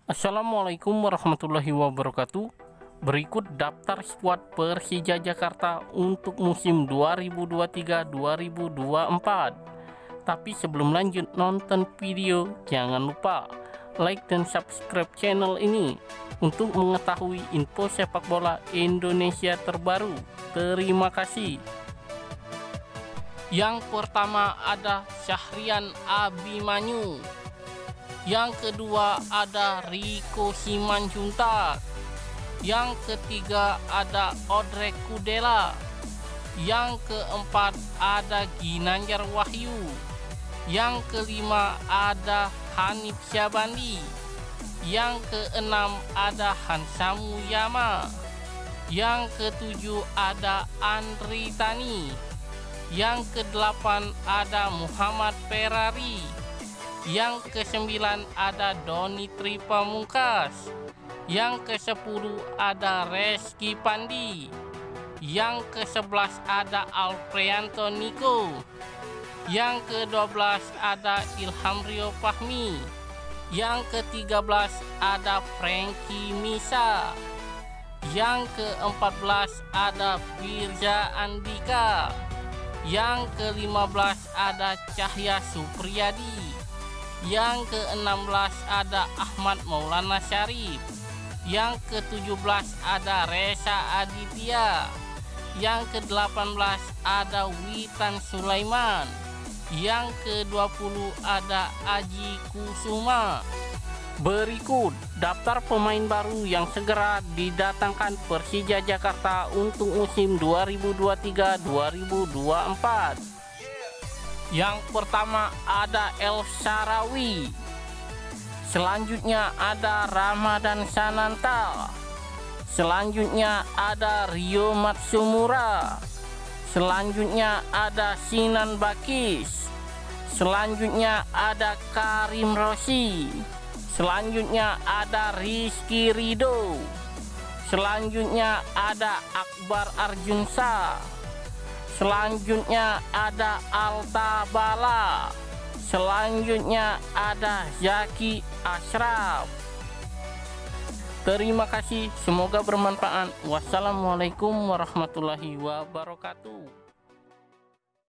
Assalamualaikum warahmatullahi wabarakatuh. Berikut daftar skuad Persija Jakarta untuk musim 2023-2024. Tapi sebelum lanjut nonton video, jangan lupa like dan subscribe channel ini untuk mengetahui info sepak bola Indonesia terbaru. Terima kasih. Yang pertama ada Syahrian Abimanyu. Yang kedua ada Rico Simanjuntak. Yang ketiga ada Odrek Kudela. Yang keempat ada Ginanjar Wahyu. Yang kelima ada Hanif Syabandi. Yang keenam ada Hansamu Yama. Yang ketujuh ada Andri Tani. Yang kedelapan ada Muhammad Ferrari. Yang ke-9 ada Doni Tripamungkas. Yang ke-10 ada Reski Pandi. Yang ke-11 ada Alfreyanto Niko. Yang ke-12 ada Ilham Rio Fahmi. Yang ke-13 ada Frankie Misa. Yang ke-14 ada Firza Andika. Yang ke-15 ada Cahya Supriyadi. Yang ke-16 ada Ahmad Maulana Syarif. Yang ke-17 ada Reza Aditya. Yang ke-18 ada Witan Sulaiman. Yang ke-20 ada Aji Kusuma. Berikut daftar pemain baru yang segera didatangkan Persija Jakarta untuk musim 2023-2024. Yang pertama ada El Shaarawy. Selanjutnya ada Ramadan Sananta. Selanjutnya ada Rio Matsumura. Selanjutnya ada Sinan Bakis. Selanjutnya ada Karim Rossi. Selanjutnya ada Rizky Ridho. Selanjutnya ada Akbar Arjunsa. Selanjutnya ada Alta Bala. Selanjutnya ada Zaki Ashraf. Terima kasih, semoga bermanfaat. Wassalamualaikum warahmatullahi wabarakatuh.